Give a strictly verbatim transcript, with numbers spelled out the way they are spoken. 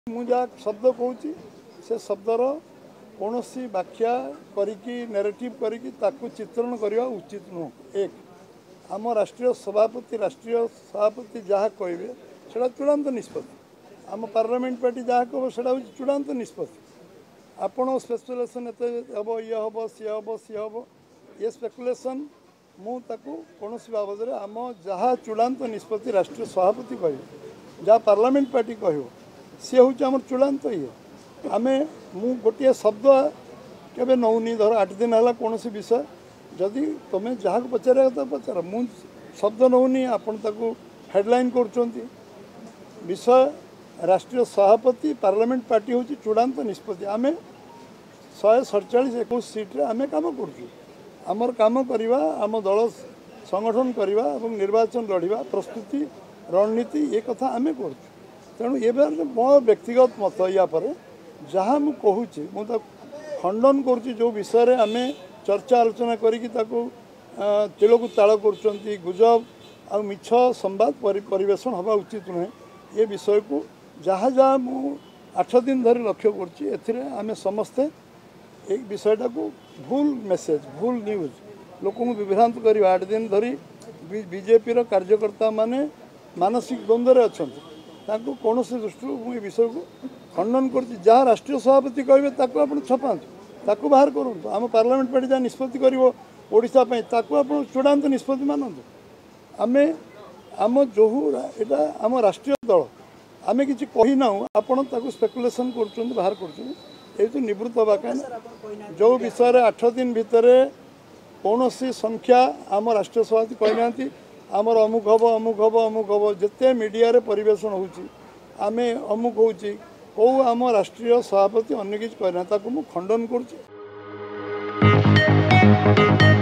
मु जहाँ शब्द कहूँ से शब्दर कौन व्याख्या करिकी नैरेटिव करिकी ताकू चित्रण करवा उचित नुह। एक आम राष्ट्रीय सभापति राष्ट्रीय सभापति जहाँ कहे से चूड़ांत निष्पत्ति आम पार्लियामेंट पार्टी जहाँ कह से चूड़ांत निष्पत्ति आपण स्पेकुलेसन एत हम ये हम सी हम सी हम ये स्पेकुलेसन मुझे कौन बाबद आम जहाँ चूड़ांत निष्पत्ति राष्ट्रीय सभापति कह जहाँ पार्लियामेंट पार्टी कह सी हूँ आम चूड़ांत ये आम मु गोटे शब्द केवे नौनी धर आठ दिन है कौन विषय जदि तुम्हें जहाँ पचार पचार मु शब्द नौनी आपन ताकू हेडलाइन कर विषय राष्ट्रीय सभापति पार्लियामेंट पार्टी हूँ चूड़ांत निष्पत्ति आम शहे सड़चाश एक सीट्रे आम कम करमर कम करवा आम दल संगठन करवा और निर्वाचन लड़वा प्रस्तुति रणनीति ये कथा आम कर तेणु ये मो व्यक्तिगत मत या पर जहाँ मु कहूँ मुझे खंडन कर जो विषय आम चर्चा आलोचना करी तिलकू ताल कर गुजब आ मिछ संवाद परिवेशन हवा उचित नुहे ये विषय को जहाँ जहाँ मु आठ दिन धरी लक्ष्य कर समस्ते एक विषयटा को भूल मेसेज भूल न्यूज लोक विभ्रांत कर आठ दिन धरी बीजेपी कार्यकर्ता माने मानसिक द्वंद्व अच्छा कौन दृष्टि मुझे विषय को खंडन कर जहाँ राष्ट्रीय सभापति कहे आप छपातु बाहर करूँ आम पार्लियामेंट पार्टी जहाँ निष्पत्ति कर चूड़ांत निष्पत्ति मानतु आम आम जो यहाँ आम राष्ट्रीय दल आम कि कही ना आपड़ स्पेकुलेसन कर बाहर कर निवृत्त बाका जो विषय आठ दिन भितर कौन संख्या आम राष्ट्रीय सभापति कहना आमर अमुक हम अमुक हम अमुक हम जिते मीडिया परिवेशन होमें अमुक हो कौ आम राष्ट्रीय सभापति अन्य किसी कहना खंडन कर